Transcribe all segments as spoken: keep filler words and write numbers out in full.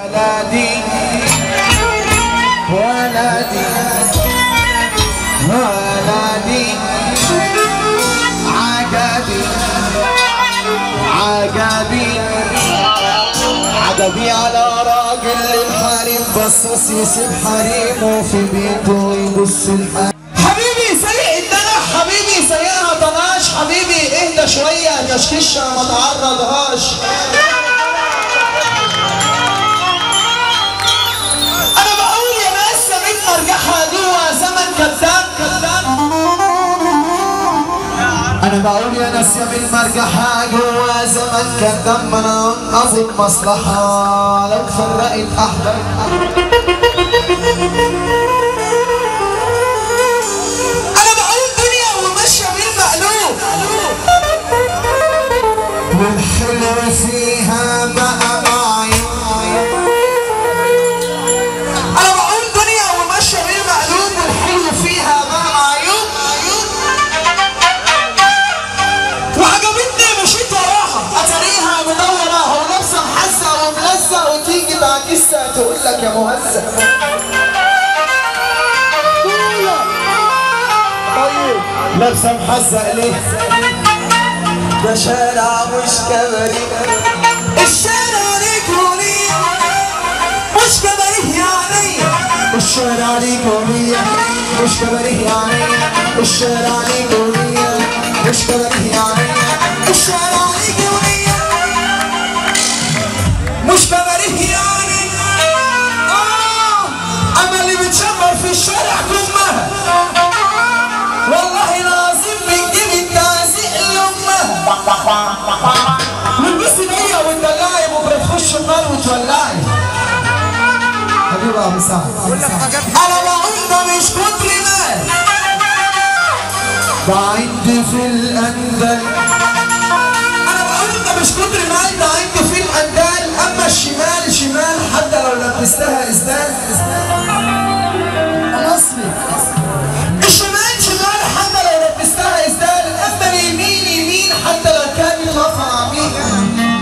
ولدي ولدي ولدي عجبي عجبي عجبي على راجل للحريم بصص يسيب حريمه في بيته ويبص الحريم. حبيبي سيء الدلع حبيبي سيئها طناش حبيبي اهدى شويه كشكشه ما تعرضهاش. انا بقول يا ناس سميت مرجحها جوه زمن كذاب كذاب. انا بقول يا ناس يا بالمرجحة جوا زمن كان دمنا اظن مصلحة لو فرقت احضر. انا بقول دنيا وماشية بالمقلوب والحلو فيها بقى معيوب. انا بقول دنيا وماشية بالمقلوب والحلو فيها بقى معيوب. وعجبتني مشيت وراها اتاريها مدورة ولابسة محزة وملزة وتيجي بعكسها تقول لك يا مهزة. طيب لابسة محزة ليه؟ ده شارع مش كباريه. الشارع رجولية مش كباريه يعني. الشارع رجولية مش كباريه يعني. الشارع رجولية مش كباريه يعني. الشارع رجولية مش كباريه يعني. اه اما اللي بتشمر في الشارع كمها والله العظيم بتجيب التعزيق لامها. والبسي نية وتدلعي بكره تخش النار وتولعي. حبيبي ابو سعد انا بقول ده مش كتر مال ده عندي في الاندل. انا بقول ده مش كتر مال ده عندي في الاندل. اما الشمال شمال حتى لو لبستها اسدال. مصري الشمال شمال حتى لو لبستها اسدال. اما اليمين يمين حتى لو كان رفع عميق.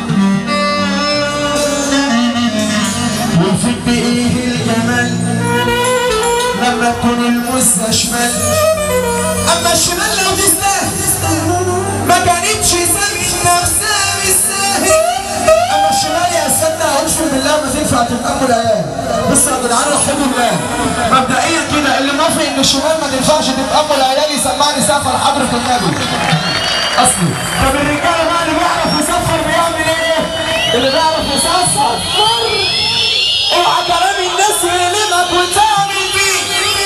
وفي بايه الجمال لما تكون المزة شمال. اما الشمال لو تستاهل ما كانتش سابت نفسها بالساهل. اما الشمال يا سيدنا اقسم بالله ما تنفع تتامل عيال. بصوا يا جدعان رحبوا بالله مبدئيا كده اللي موافق ان الشمال ما تنفعش تتامل عيال يسمعني سقف لحضرة النبي اصلي. طب الرجاله بقى اللي بيعرف يصفر بيعمل ايه؟ اللي بيعرف يصفر اوعى كلام الناس يلمك وتعمل بيه.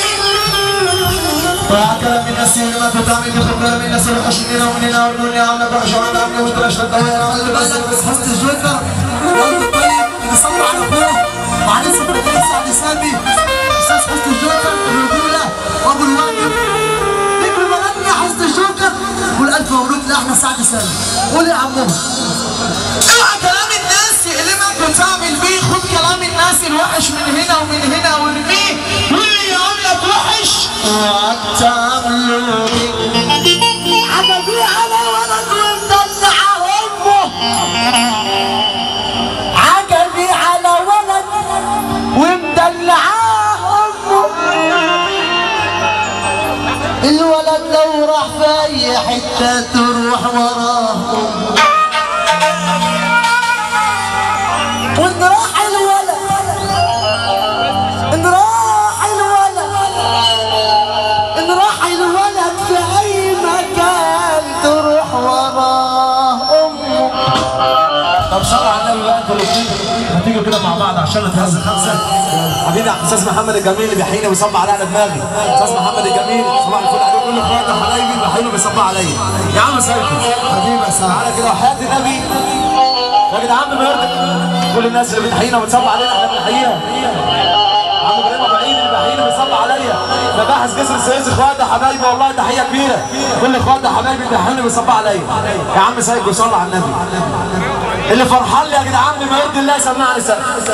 اوعى كلام الناس يلمك وتعمل بيه. خد كلام الناس اللي خشنينا ومن هنا والدنيا عامله بقى شغال عامله وترش الدوائر عامله بس بس حسن الجوكر والله الطيب اللي صلوا على اخوه وعليه صدقين سعد سامي استاذ حسن الجوكر الرجوله وابو الواجب. نجم بلدنا حسن الجوكر قول الف مبروك لاحمد سعد سامي. قول يا عمهم اوعى كلام الناس يقلمك وتعمل بيه. خد كلام الناس الوحش من هنا ومن هنا وارميه. واللي يقول لك وحش اوعى تعمله بيه. عجبي على ولد ومدلع امه. عجبي على ولد ومدلع امه. الولد لو راح في اي حته تروح وراه. وان راح الولد ان راح الولد ان راح الولد في اي مكان تروح وراه امه. طب صلوا على النبي بقى انتوا الاثنين هتيجوا كده مع بعض عشان نتهز خمسه. حبيبي استاذ محمد الجميل اللي بيحييني ويصب عليا على دماغي. استاذ محمد الجميل صباح الفل عليه كل اخواتنا حبايبي بيحييني وبيصب عليا. يا عم سيدي حبيبي يا سعد تعالى كده وحياه النبي يا جدعان بنرضى كل الناس اللي بتحيينا وتصب علينا احنا بنحييها. عم ابراهيم ابو عيد اللي بيحييني وبيصب عليا. مباحث جسر السويس اخواتي حبايبي والله تحيه كبيره. كل اخواتي حبايبي اللي بيحييني وبيصب عليا. يا عم سيد وصلى على النبي. اللي فرحان لي يا جدعان بما يرضي الله سمعني سقف.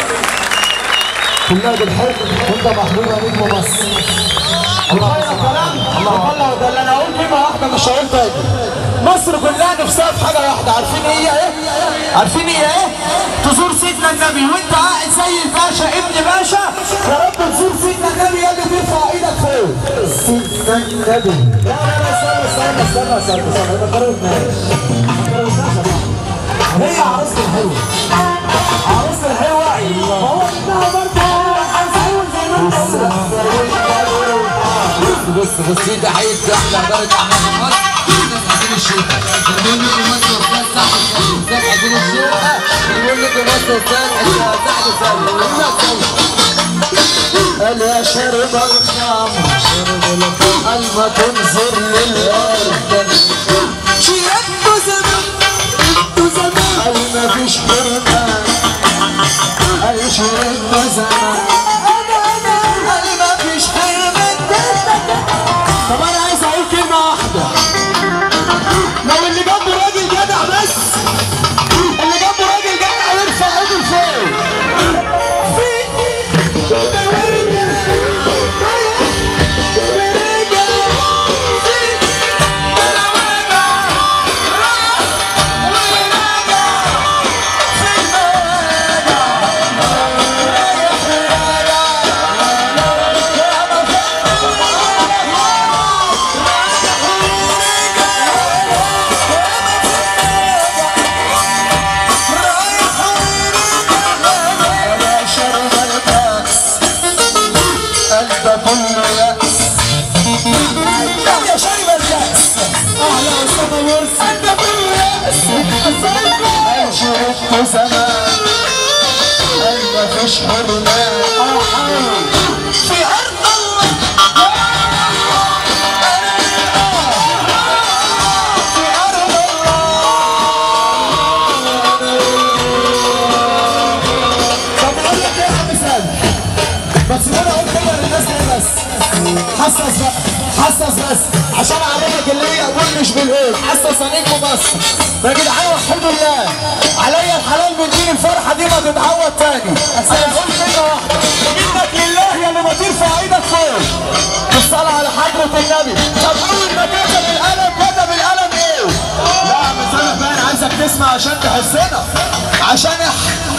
كلها بالحب وانت محبوبه نجم مصر. الله الله الله. ده اللي انا اقول كلمه واحده مش هقول تاني. مصر كلها نفسها في حاجه واحده. عارفين هي ايه؟ عارفين هي ايه؟ تزور سيدنا النبي وانت قاعد السيد باشا ابن باشا يا رب تزور سيدنا النبي يلي ترفع ايدك فوق. سيدنا النبي. لا لا لا استنى استنى استنى استنى استنى ما تقربناش ما تقربناش. هي عروسة الحلوة عروسة الحلوة هو ابنها برضه هنسوي زي ما انت قلت. بص بص دي تحية احلى إدارة أعمال مصر أستاذ حسين الشيخة. بنقول لكم مصر أستاذ سعد أستاذ حسين الشيخة. بنقول لكم مصر أستاذ سعد سامي. قال يا شارب الخمر قال ما تنظر للأرض شيلته زمان زمان قال ما فيش حرمان قال شربته زمان قال ما فيش حرمان. طب انا عايز اقول كلمه واحده، لو اللي جنبه راجل جدع بس اللي جنبه راجل جدع يرفع ايده لفوق. زمان قال مفيش حرمان في أرض الله في أرض الله. طب أقول لك إيه يا عم سامي؟ بس أنا أقول كده للناس إيه بس؟ حسس بقى حسس بس عشان أعرفك اللي هي أقول مش بالإيه. حسس نجم مصر يا جدعان والحمد لله عليا الحلال من دين الفرحه دي ما تتعوض تاني. انا اقول كلمه واحده منك لله يا اللي ما ترفع ايدك فوق بالصلاه على حضره النبي. طب اول ما كتب القلم كتب القلم ايه؟ لا مش انا بقى، انا عايزك تسمع عشان تحسنا عشان